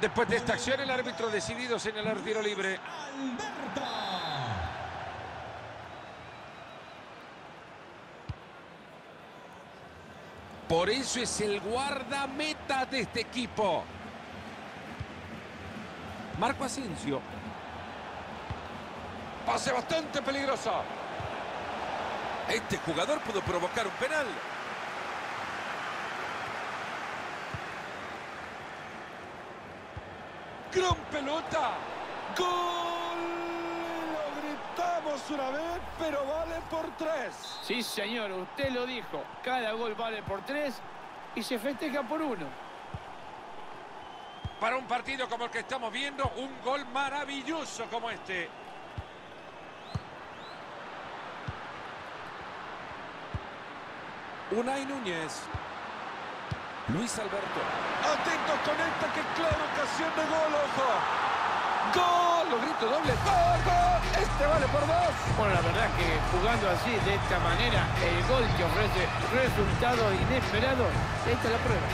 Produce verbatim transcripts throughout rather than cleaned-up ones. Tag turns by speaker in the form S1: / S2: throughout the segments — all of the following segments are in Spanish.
S1: Después de esta acción, el árbitro ha decidido señalar tiro libre.
S2: Alberto.
S1: Por eso es el guardameta de este equipo. Marco Asensio. Pase bastante peligroso. Este jugador pudo provocar un penal. ¡Gran pelota! ¡Gol! Lo gritamos una vez, pero vale por tres.
S3: Sí, señor, usted lo dijo. Cada gol vale por tres y se festeja por uno.
S1: Para un partido como el que estamos viendo, un gol maravilloso como este. Unai Núñez. Luis Alberto. Atentos con esta, que clara ocasión de gol, ojo. ¡Gol! Lo grito doble. ¡Gol, gol! Este vale por dos.
S3: Bueno, la verdad que jugando así, de esta manera, el gol que ofrece resultados inesperados, esta es la prueba.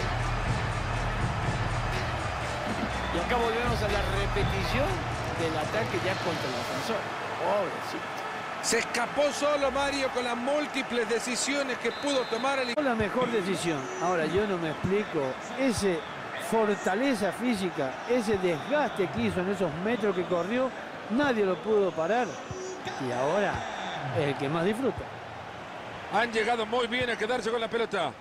S3: Y acá volvemos a la repetición del ataque ya contra el defensor. Pobrecito.
S1: Se escapó solo Mario con las múltiples decisiones que pudo tomar el...
S4: La mejor decisión. Ahora, yo no me explico. Ese fortaleza física, ese desgaste que hizo en esos metros que corrió, nadie lo pudo parar. Y ahora, es el que más disfruta.
S1: Han llegado muy bien a quedarse con la pelota.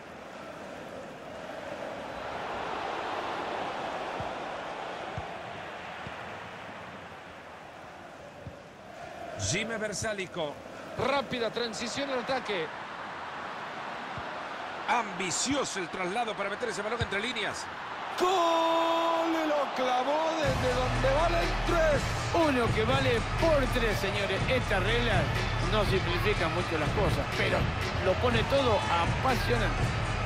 S1: Jimmy Bersálico. Rápida transición al ataque. Ambicioso el traslado para meter ese balón entre líneas. ¡Gol! Y lo clavó desde donde vale el tres.
S3: Uno que vale por tres, señores. Estas reglas no simplifican mucho las cosas, pero lo pone todo apasionante.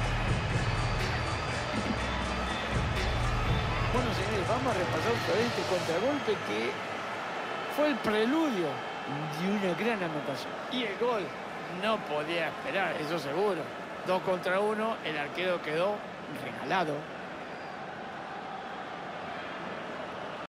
S3: Bueno, señores, vamos a repasar otra vez este contragolpe que fue el preludio de una gran anotación. Y el gol no podía esperar, eso seguro. Dos contra uno, el arquero quedó regalado.